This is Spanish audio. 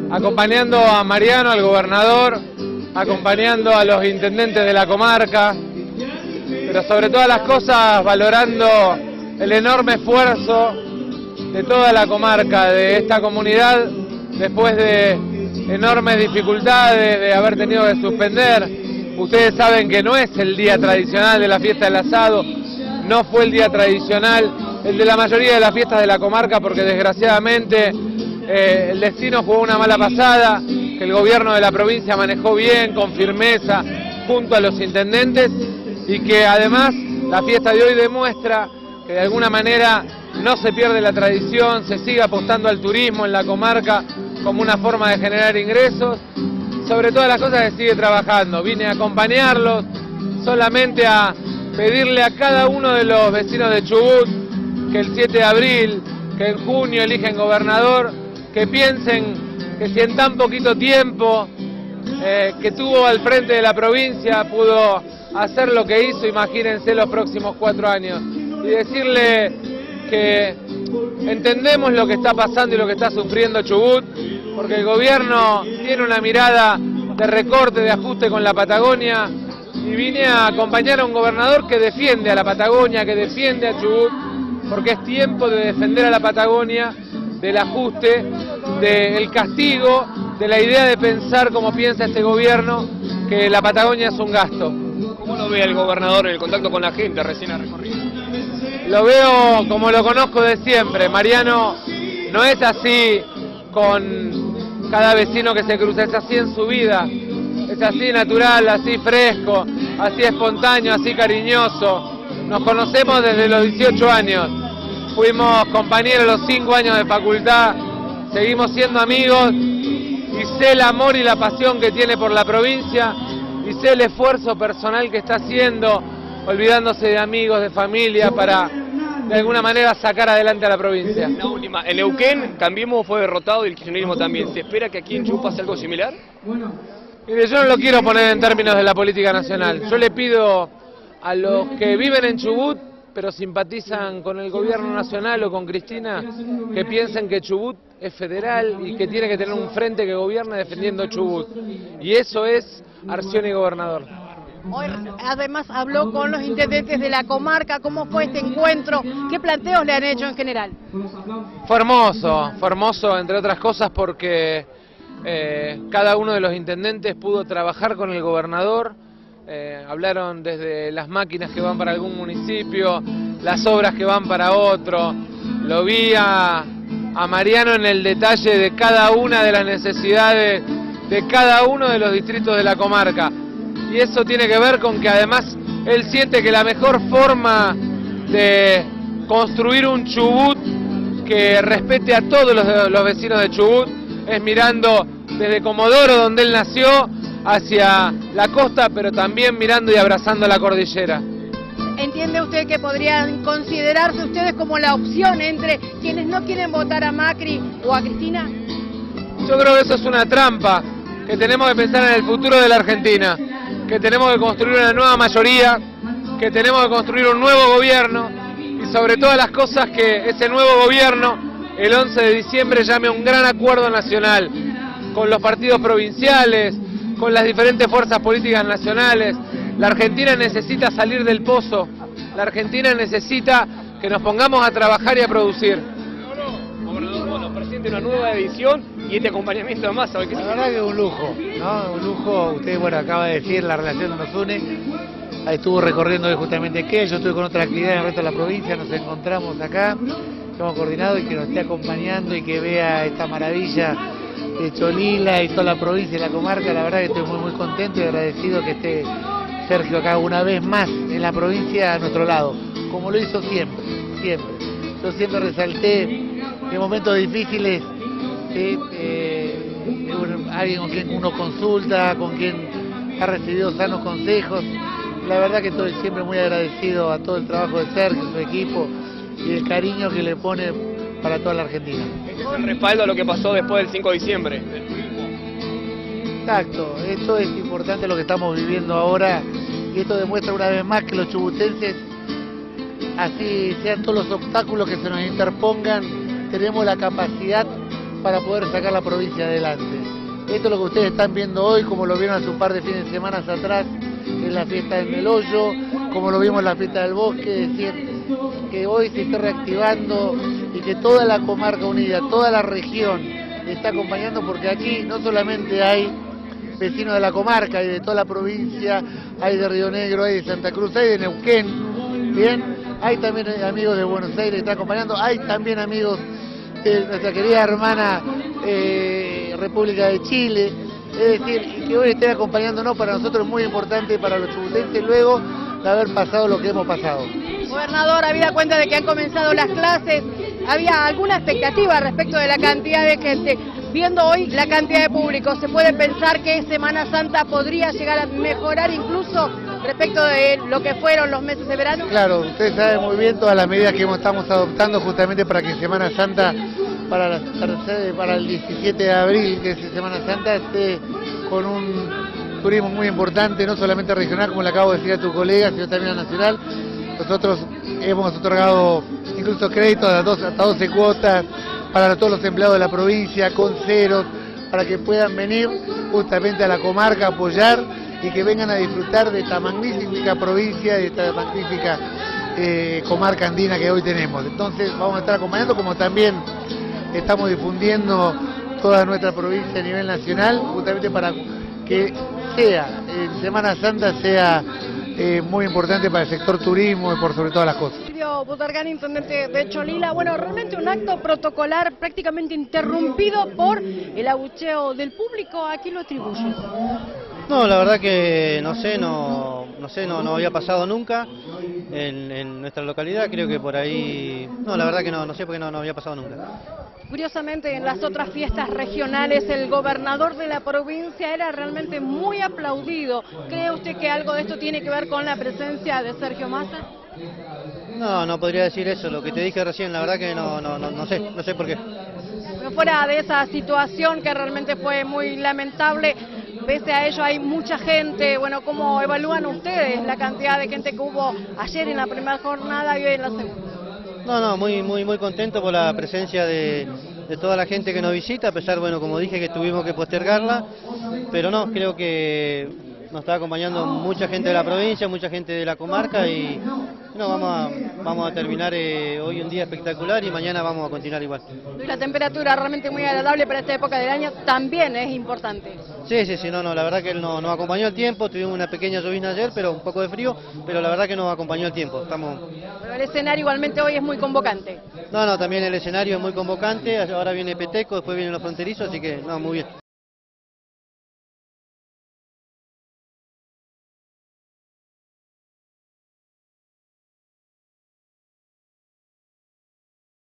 acompañando a Mariano, al gobernador, acompañando a los intendentes de la comarca, pero sobre todas las cosas valorando el enorme esfuerzo de toda la comarca, de esta comunidad, después de enormes dificultades, de haber tenido que suspender. Ustedes saben que no es el día tradicional de la fiesta del asado, no fue el día tradicional, el de la mayoría de las fiestas de la comarca, porque desgraciadamente el destino jugó una mala pasada, que el gobierno de la provincia manejó bien, con firmeza, junto a los intendentes, y que además la fiesta de hoy demuestra que de alguna manera no se pierde la tradición, se sigue apostando al turismo en la comarca como una forma de generar ingresos, sobre todas las cosas se sigue trabajando. Vine a acompañarlos, solamente a pedirle a cada uno de los vecinos de Chubut que el 7 de abril, que en junio eligen gobernador, que piensen que si en tan poquito tiempo que tuvo al frente de la provincia pudo hacer lo que hizo, imagínense los próximos 4 años. Y decirle que entendemos lo que está pasando y lo que está sufriendo Chubut, porque el gobierno tiene una mirada de recorte, de ajuste con la Patagonia, y vine a acompañar a un gobernador que defiende a la Patagonia, que defiende a Chubut, porque es tiempo de defender a la Patagonia del ajuste, del castigo, de la idea de pensar como piensa este gobierno, que la Patagonia es un gasto. ¿Cómo lo ve el gobernador en el contacto con la gente recién ha recorrido? Lo veo como lo conozco de siempre. Mariano no es así con cada vecino que se cruza, es así en su vida, es así natural, así fresco, así espontáneo, así cariñoso. Nos conocemos desde los 18 años, fuimos compañeros los 5 años de facultad, seguimos siendo amigos y sé el amor y la pasión que tiene por la provincia y sé el esfuerzo personal que está haciendo, olvidándose de amigos, de familia, para de alguna manera sacar adelante a la provincia. La última, en Neuquén Cambiemos fue derrotado y el kirchnerismo también. ¿Se espera que aquí en Chubut pase algo similar? Mire, yo no lo quiero poner en términos de la política nacional. Yo le pido a los que viven en Chubut, pero simpatizan con el gobierno nacional o con Cristina, que piensen que Chubut es federal y que tiene que tener un frente que gobierne defendiendo Chubut. Y eso es Arcioni gobernador. Hoy además habló con los intendentes de la comarca. ¿Cómo fue este encuentro? ¿Qué planteos le han hecho en general? Fue hermoso entre otras cosas porque cada uno de los intendentes pudo trabajar con el gobernador, hablaron desde las máquinas que van para algún municipio, las obras que van para otro, lo vi a Mariano en el detalle de cada una de las necesidades de cada uno de los distritos de la comarca. Y eso tiene que ver con que además él siente que la mejor forma de construir un Chubut que respete a todos los vecinos de Chubut es mirando desde Comodoro, donde él nació, hacia la costa, pero también mirando y abrazando la cordillera. ¿Entiende usted que podrían considerarse ustedes como la opción entre quienes no quieren votar a Macri o a Cristina? Yo creo que eso es una trampa, que tenemos que pensar en el futuro de la Argentina, que tenemos que construir una nueva mayoría, que tenemos que construir un nuevo gobierno y sobre todas las cosas que ese nuevo gobierno el 11 de diciembre llame a un gran acuerdo nacional con los partidos provinciales, con las diferentes fuerzas políticas nacionales. La Argentina necesita salir del pozo, la Argentina necesita que nos pongamos a trabajar y a producir. Gobernador, bueno, presente una nueva edición y este acompañamiento de Massa. La verdad que es un lujo, ¿no? Un lujo. Usted, bueno, acaba de decir, la relación nos une. Ahí estuvo recorriendo justamente qué, yo estuve con otra actividad en el resto de la provincia, nos encontramos acá, hemos coordinado y que nos esté acompañando y que vea esta maravilla de Cholila y toda la provincia y la comarca. La verdad que estoy muy contento y agradecido que esté Sergio acá una vez más en la provincia a nuestro lado, como lo hizo siempre. Yo siempre resalté en momentos difíciles alguien con quien uno consulta, con quien ha recibido sanos consejos. La verdad que estoy siempre muy agradecido a todo el trabajo de Sergio, su equipo y el cariño que le pone para toda la Argentina. Este es el respaldo a lo que pasó después del 5 de diciembre. Exacto, esto es importante lo que estamos viviendo ahora y esto demuestra una vez más que los chubutenses, así sean todos los obstáculos que se nos interpongan, tenemos la capacidad para poder sacar la provincia adelante. Esto es lo que ustedes están viendo hoy, como lo vieron hace un par de fines de semana atrás en la fiesta del Melollo, como lo vimos en la fiesta del Bosque, es decir, que hoy se está reactivando y que toda la comarca unida, toda la región está acompañando, porque aquí no solamente hay vecinos de la comarca, hay de toda la provincia, hay de Río Negro, hay de Santa Cruz, hay de Neuquén, bien, hay también amigos de Buenos Aires que están acompañando, hay también amigos de nuestra querida hermana República de Chile, es decir, que hoy estén acompañándonos para nosotros es muy importante, para los chubutenses, luego de haber pasado lo que hemos pasado. Gobernador, habida cuenta de que han comenzado las clases, ¿había alguna expectativa respecto de la cantidad de gente? Viendo hoy la cantidad de público, ¿se puede pensar que Semana Santa podría llegar a mejorar incluso respecto de lo que fueron los meses de verano? Claro, ustedes saben muy bien todas las medidas que estamos adoptando justamente para que Semana Santa, para el 17 de abril, que es Semana Santa, esté con un turismo muy importante, no solamente regional, como le acabo de decir a tu colega, sino también nacional. Nosotros hemos otorgado incluso créditos hasta 12 cuotas para todos los empleados de la provincia, con ceros, para que puedan venir justamente a la comarca a apoyar y que vengan a disfrutar de esta magnífica provincia, de esta magnífica comarca andina que hoy tenemos. Entonces vamos a estar acompañando, como también estamos difundiendo toda nuestra provincia a nivel nacional, justamente para que Semana Santa sea muy importante para el sector turismo y por sobre todas las cosas. Silvio Butargán, intendente de Cholila, bueno, realmente un acto protocolar prácticamente interrumpido por el abucheo del público, ¿a quién lo atribuye? No, la verdad que no había pasado nunca en nuestra localidad, creo que por ahí, no, la verdad que no sé por qué no había pasado nunca. Curiosamente, en las otras fiestas regionales, el gobernador de la provincia era realmente muy aplaudido. ¿Cree usted que algo de esto tiene que ver con la presencia de Sergio Massa? No podría decir eso, lo que te dije recién, la verdad que no sé por qué. Pero fuera de esa situación que realmente fue muy lamentable, pese a ello hay mucha gente, bueno, ¿cómo evalúan ustedes la cantidad de gente que hubo ayer en la primera jornada y hoy en la segunda? Muy contento por la presencia de toda la gente que nos visita, a pesar, bueno, como dije, que tuvimos que postergarla, pero no, creo que nos está acompañando mucha gente de la provincia, mucha gente de la comarca y no, vamos a terminar hoy un día espectacular y mañana vamos a continuar igual. Y la temperatura realmente muy agradable para esta época del año también es importante. Sí, no, la verdad que él nos acompañó el tiempo, tuvimos una pequeña llovizna ayer, pero un poco de frío, pero la verdad que nos acompañó el tiempo. Pero el escenario igualmente hoy es muy convocante. No, también el escenario es muy convocante, ahora viene Peteco, después vienen los fronterizos, así que no, muy bien.